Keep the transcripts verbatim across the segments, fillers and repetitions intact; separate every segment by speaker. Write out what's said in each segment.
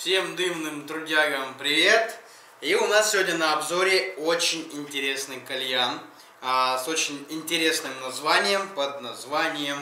Speaker 1: Всем дымным трудягам привет! И у нас сегодня на обзоре очень интересный кальян а, с очень интересным названием, под названием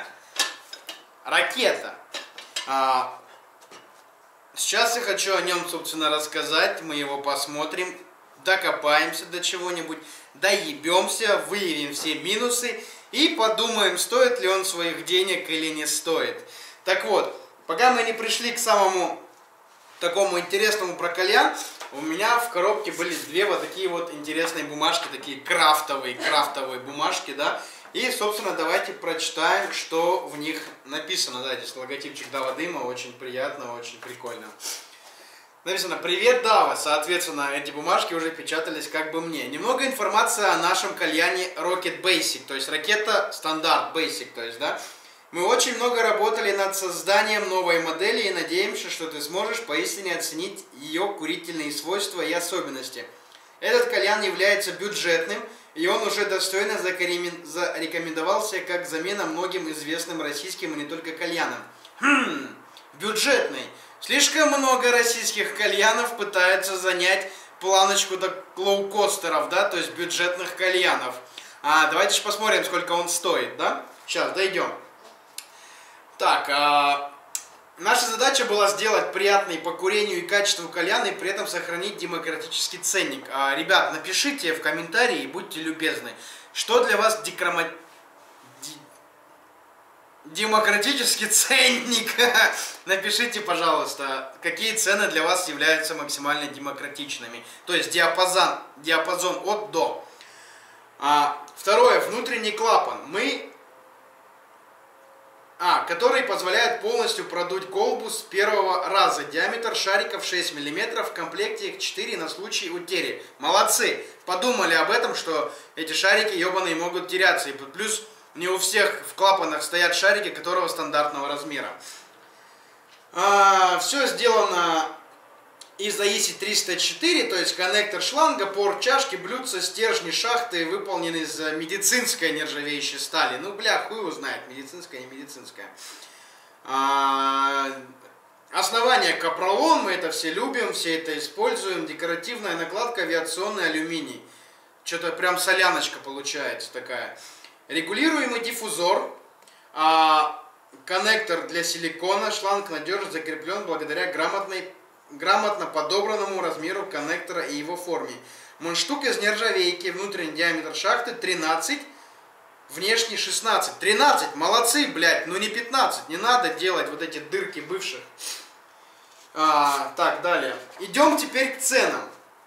Speaker 1: Ракета. А, сейчас я хочу о нем, собственно, рассказать, мы его посмотрим, докопаемся до чего-нибудь, доебемся, выявим все минусы и подумаем, стоит ли он своих денег или не стоит. Так вот, пока мы не пришли к самому такому интересному про кальян, у меня в коробке были две вот такие вот интересные бумажки, такие крафтовые, крафтовые бумажки, да. И, собственно, давайте прочитаем, что в них написано. Да, здесь логотипчик Дава Дыма, очень приятно, очень прикольно. Написано «Привет, Дава». Соответственно, эти бумажки уже печатались как бы мне. Немного информации о нашем кальяне Rocket Basic, то есть ракета стандарт Basic, то есть, да. Мы очень много работали над созданием новой модели и надеемся, что ты сможешь поистине оценить ее курительные свойства и особенности. Этот кальян является бюджетным, и он уже достойно зарекомендовался как замена многим известным российским и не только кальянам. Хм, бюджетный. Слишком много российских кальянов пытаются занять планочку до лоукостеров, да, то есть бюджетных кальянов. А, давайте же посмотрим, сколько он стоит, да? Сейчас, дойдем. Так, а, наша задача была сделать приятный по курению и качеству кальян и при этом сохранить демократический ценник. А, ребят, напишите в комментарии и будьте любезны, что для вас декрома... Ди... демократический ценник. Напишите, пожалуйста, какие цены для вас являются максимально демократичными. То есть диапазон, диапазон от до. А, второе, внутренний клапан. Мы... А, который позволяет полностью продуть колбу с первого раза. Диаметр шариков шесть миллиметров, в комплекте их четыре на случай утери. Молодцы! Подумали об этом, что эти шарики ебаные могут теряться. И плюс не у всех в клапанах стоят шарики, которого стандартного размера. А, все сделано из эй и си триста четыре, то есть коннектор шланга, пор чашки, блюдца, стержни, шахты, выполнены из медицинской нержавеющей стали. Ну, бля, хуй его знает, медицинская, не медицинская. А, основание капролон, мы это все любим, все это используем. Декоративная накладка, авиационный алюминий. Что-то прям соляночка получается такая. Регулируемый диффузор. А, коннектор для силикона, шланг надежно закреплен благодаря грамотной грамотно подобранному размеру коннектора и его форме. Мундштук из нержавейки, внутренний диаметр шахты тринадцать, внешний шестнадцать. тринадцать, молодцы, блядь, ну не пятнадцать, не надо делать вот эти дырки бывших. А, так, далее. Идем теперь к ценам.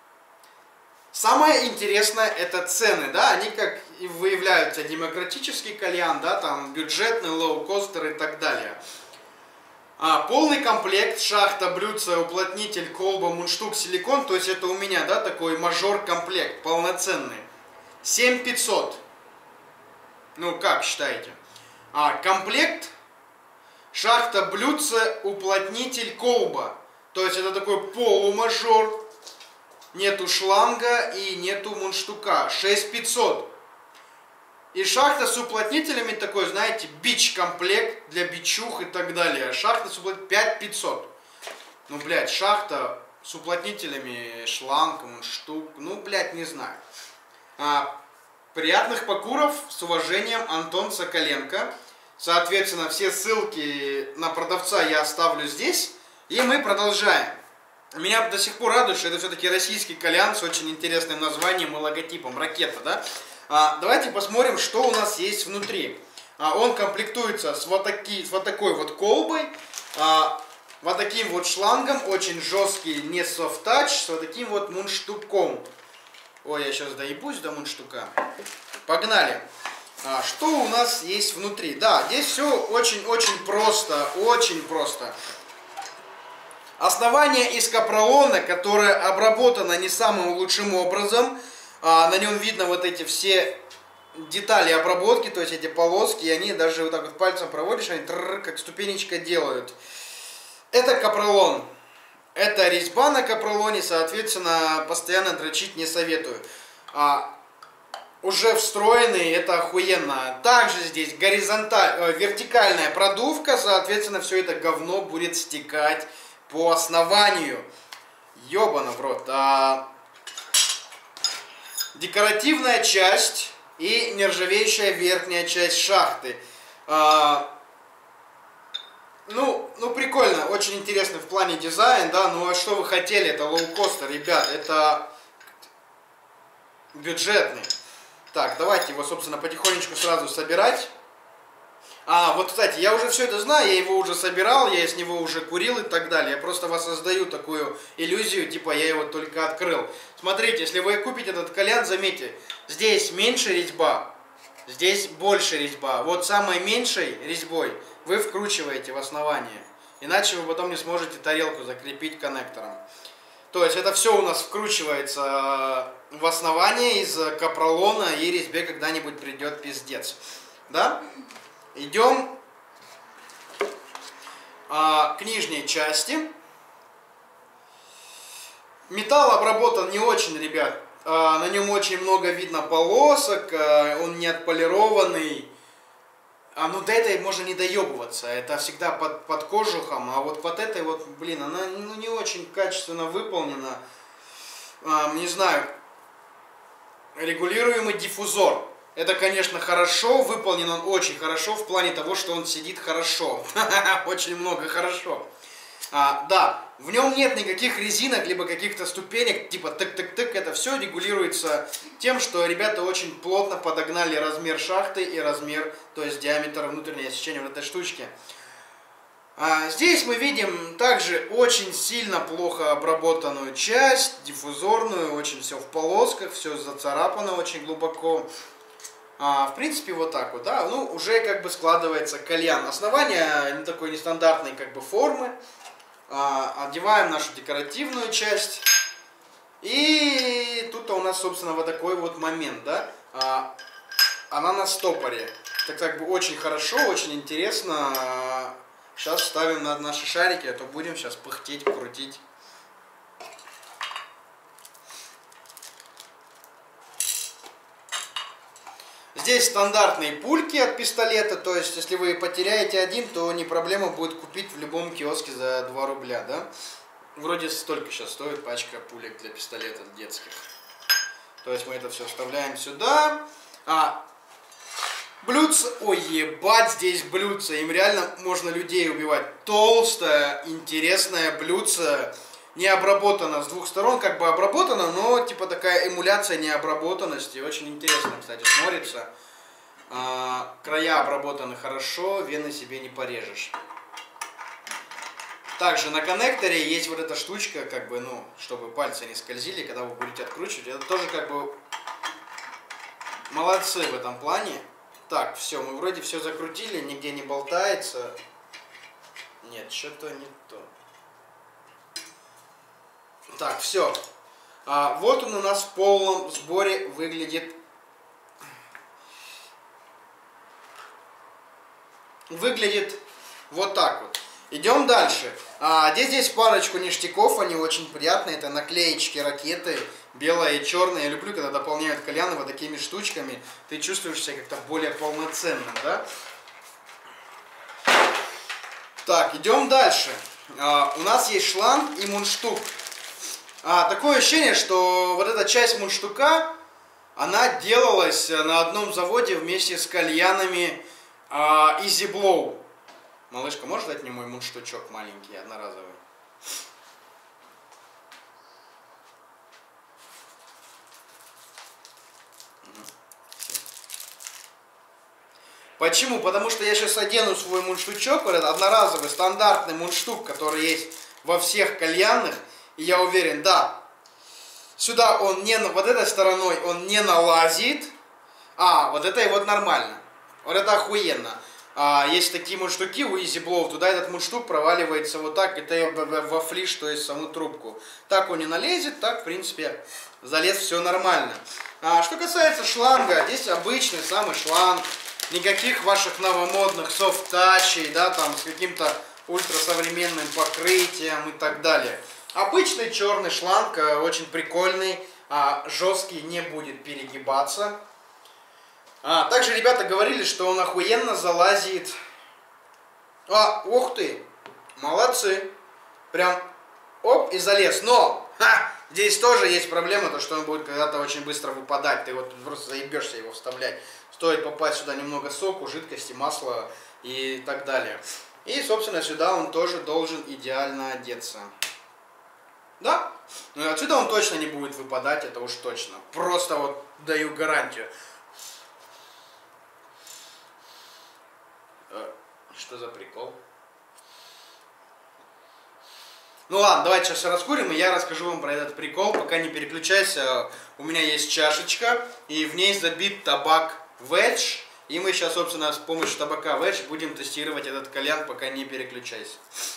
Speaker 1: Самое интересное это цены, да, они как и выявляются демократический кальян, да, там бюджетный, лоукостер и так далее. А, полный комплект, шахта, блюдце, уплотнитель, колба, мундштук, силикон, то есть это у меня, да, такой мажор-комплект, полноценный. семь тысяч пятьсот. Ну, как считаете? А, комплект, шахта, блюдце, уплотнитель, колба. То есть это такой полумажор. Нету шланга и нету мундштука. шесть тысяч пятьсот. И шахта с уплотнителями такой, знаете, бич-комплект для бичух и так далее. Шахта с уплотнителями пять тысяч пятьсот. Ну, блядь, шахта с уплотнителями, шланг, мундштук, ну, блядь, не знаю. А, приятных покуров, с уважением, Антон Соколенко. Соответственно, все ссылки на продавца я оставлю здесь. И мы продолжаем. Меня до сих пор радует, что это все-таки российский кальян с очень интересным названием и логотипом. Ракета, да? А, давайте посмотрим, что у нас есть внутри. А, он комплектуется с вот, таки, с вот такой вот колбой, а, вот таким вот шлангом, очень жесткий, не софт-тач, с вот таким вот мундштуком. Ой, я сейчас доебусь до мундштука. Погнали. А, что у нас есть внутри? Да, здесь все очень-очень просто, очень просто. Основание из капролона, которое обработано не самым лучшим образом. А, на нем видно вот эти все детали обработки, то есть эти полоски, и они даже вот так вот пальцем проводишь, они трррр, как ступенечка делают. Это капролон. Это резьба на капролоне, соответственно, постоянно дрочить не советую. А, уже встроенный, это охуенно. Также здесь горизонталь, вертикальная продувка, соответственно, все это говно будет стекать по основанию. Ёбана в рот. А, декоративная часть и нержавеющая верхняя часть шахты. А, ну, ну, прикольно, очень интересно в плане дизайна, да, ну а что вы хотели, это лоукостер, ребят, это бюджетный. Так, давайте его, собственно, потихонечку сразу собирать. А, вот, кстати, я уже все это знаю, я его уже собирал, я с него уже курил и так далее. Я просто вас создаю такую иллюзию, типа я его только открыл. Смотрите, если вы купите этот кальян, заметьте, здесь меньше резьба, здесь больше резьба. Вот самой меньшей резьбой вы вкручиваете в основание, иначе вы потом не сможете тарелку закрепить коннектором. То есть это все у нас вкручивается в основание из капролона, и резьбе когда-нибудь придет пиздец. Да? Идем а, к нижней части. Металл обработан не очень, ребят. А, на нем очень много видно полосок, а, он не отполированный. А ну до этой можно не доебываться, это всегда под, под кожухом, а вот под этой вот, блин, она ну, не очень качественно выполнена. А, не знаю, регулируемый диффузор. Это, конечно, хорошо, выполнен он очень хорошо в плане того, что он сидит хорошо. Очень много хорошо. А, да, в нем нет никаких резинок, либо каких-то ступенек, типа тык-тык-тык. Это все регулируется тем, что ребята очень плотно подогнали размер шахты и размер, то есть диаметр внутреннего сечения вот этой штучки. А, здесь мы видим также очень сильно плохо обработанную часть, диффузорную, очень все в полосках, все зацарапано очень глубоко. А, в принципе, вот так вот, да, ну, уже как бы складывается кальян. Основание такой нестандартной как бы формы. А, одеваем нашу декоративную часть. И тут у нас, собственно, вот такой вот момент, да. А, она на стопоре. Это как бы очень хорошо, очень интересно. Сейчас ставим на наши шарики, а то будем сейчас пыхтеть, крутить. Здесь стандартные пульки от пистолета, то есть если вы потеряете один, то не проблема будет купить в любом киоске за два рубля, да? Вроде столько сейчас стоит пачка пулек для пистолета детских. То есть мы это все вставляем сюда. А, блюдце, ой, ебать, здесь блюдце, им реально можно людей убивать. Толстое, интересное блюдце. Не обработано с двух сторон, как бы обработано, но типа такая эмуляция необработанности. Очень интересно, кстати, смотрится. А, края обработаны хорошо, вены себе не порежешь. Также на коннекторе есть вот эта штучка, как бы, ну, чтобы пальцы не скользили, когда вы будете откручивать. Это тоже как бы молодцы в этом плане. Так, все, мы вроде все закрутили, нигде не болтается. Нет, что-то не то. Так, все. А, вот он у нас в полном сборе выглядит. Выглядит вот так вот. Идем дальше. А, здесь есть парочку ништяков, они очень приятные. Это наклеечки, ракеты, белая и черная. Я люблю, когда дополняют кальяны вот такими штучками. Ты чувствуешь себя как-то более полноценным, да? Так, идем дальше. А, у нас есть шланг и мундштук. А, такое ощущение, что вот эта часть мундштука, она делалась на одном заводе вместе с кальянами а, Easy Blow. Малышка, можешь дать мне мой мундштучок маленький, одноразовый? Почему? Потому что я сейчас одену свой мундштучок, вот этот одноразовый стандартный мундштук, который есть во всех кальянных. И я уверен, да, сюда он не, вот этой стороной он не налазит, а вот этой вот нормально, вот это охуенно. А, есть такие мундштуки у Easy Blow, туда этот мундштук проваливается вот так, это во флиш, то есть саму трубку. Так он не налезет, так в принципе залез, все нормально. А, что касается шланга, здесь обычный самый шланг, никаких ваших новомодных софт-тачей, да, там с каким-то ультрасовременным покрытием и так далее. Обычный черный шланг, очень прикольный, жесткий, не будет перегибаться. А, также ребята говорили, что он охуенно залазит. А, ух ты, молодцы. прям оп, и залез. Но ха, здесь тоже есть проблема, то что он будет когда-то очень быстро выпадать. Ты вот просто заебешься его вставлять. Стоит попасть сюда немного соку, жидкости, масла и так далее. И, собственно, сюда он тоже должен идеально одеться. Да? Ну и отсюда он точно не будет выпадать, это уж точно. Просто вот даю гарантию. Что за прикол? Ну ладно, давайте сейчас раскурим, и я расскажу вам про этот прикол. Пока не переключайся, у меня есть чашечка, и в ней забит табак Wedge. И мы сейчас, собственно, с помощью табака Wedge будем тестировать этот кальян, пока не переключайся.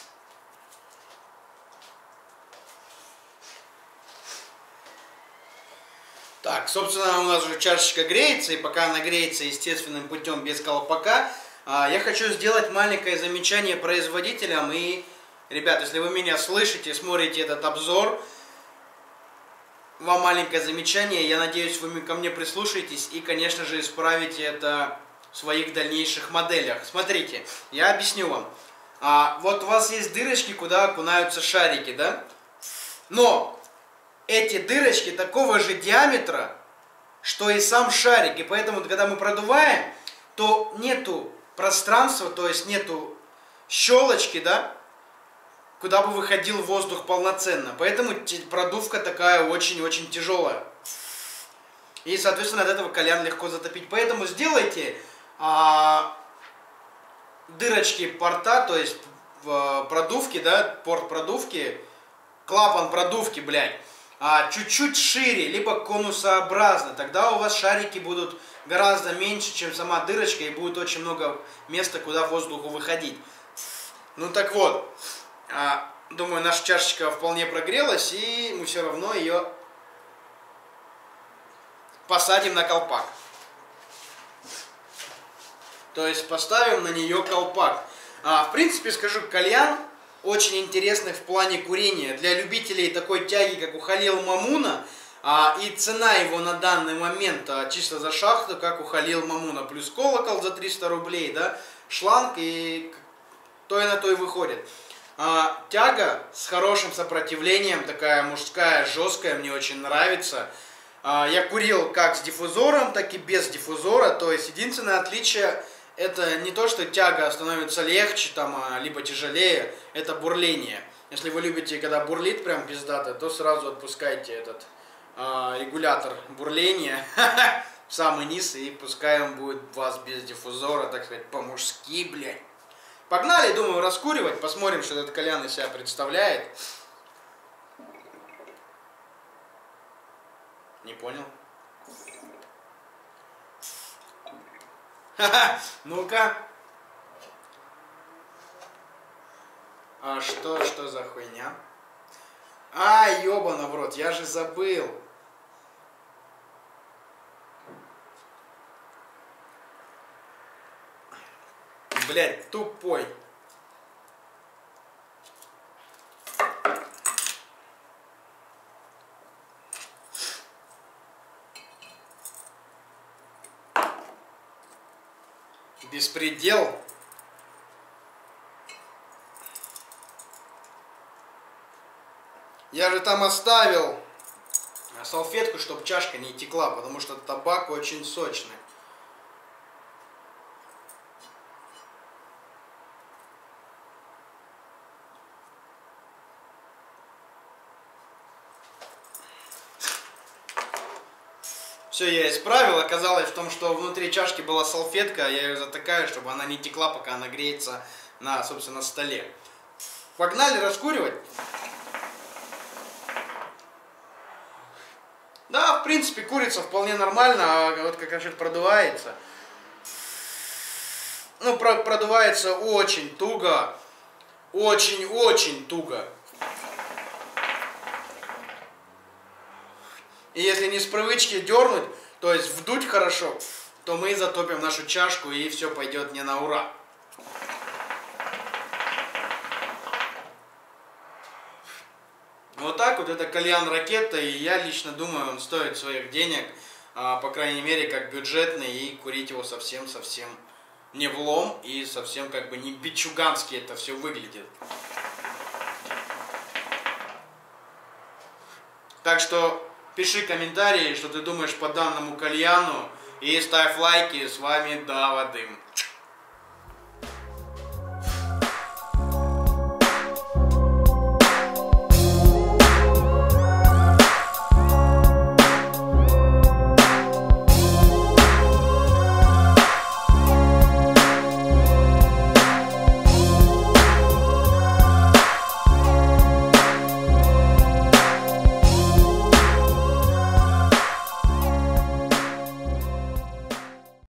Speaker 1: Так, собственно, у нас уже чашечка греется, и пока она греется естественным путем без колпака, я хочу сделать маленькое замечание производителям. И, ребят, если вы меня слышите, смотрите этот обзор, вам маленькое замечание. Я надеюсь, вы ко мне прислушаетесь и, конечно же, исправите это в своих дальнейших моделях. Смотрите, я объясню вам. А, вот у вас есть дырочки, куда окунаются шарики, да? Но эти дырочки такого же диаметра, что и сам шарик. И поэтому, когда мы продуваем, то нету пространства, то есть нету щелочки, да, куда бы выходил воздух полноценно. Поэтому продувка такая очень-очень тяжелая. И, соответственно, от этого кальян легко затопить. Поэтому сделайте а, дырочки порта, то есть в продувке, да, порт продувки, клапан продувки, блядь, а, чуть-чуть шире, либо конусообразно. Тогда у вас шарики будут гораздо меньше, чем сама дырочка, и будет очень много места, куда воздуху выходить. Ну так вот, а, думаю, наша чашечка вполне прогрелась, и мы все равно ее посадим на колпак. То есть поставим на нее колпак. А, в принципе, скажу, кальян очень интересный в плане курения. Для любителей такой тяги, как у Халил Мамуна, а, и цена его на данный момент а, чисто за шахту, как у Халил Мамуна. Плюс колокол за триста рублей, да, шланг, и то и на то и выходит. А, тяга с хорошим сопротивлением, такая мужская, жесткая, мне очень нравится. А, я курил как с диффузором, так и без диффузора. То есть единственное отличие, это не то, что тяга становится легче, там, либо тяжелее, это бурление. Если вы любите, когда бурлит прям пиздато, то сразу отпускайте этот а, регулятор бурления в самый низ, и пускай он будет у вас без диффузора, так сказать, по-мужски, блядь. Погнали, думаю, раскуривать, посмотрим, что этот кальян из себя представляет. Не понял? Ха-ха, ну-ка. А что, что за хуйня? А, ёбана в рот, я же забыл. Блядь, тупой. Беспредел. Я же там оставил салфетку, чтобы чашка не текла, потому что табак очень сочный. Все, я исправил. Оказалось в том, что внутри чашки была салфетка, я ее затыкаю, чтобы она не текла, пока она греется на, собственно, столе. Погнали раскуривать. Да, в принципе, курица вполне нормально, а вот как насчет продувается. Ну, продувается очень туго. Очень-очень туго. И если не с привычки дернуть, то есть вдуть хорошо, то мы затопим нашу чашку, и все пойдет не на ура. Вот так вот, это кальян ракета, и я лично думаю, он стоит своих денег, а, по крайней мере, как бюджетный, и курить его совсем-совсем не влом, и совсем как бы не бичугански это все выглядит. Так что пиши комментарии, что ты думаешь по данному кальяну, и ставь лайки. С вами Да Вадим.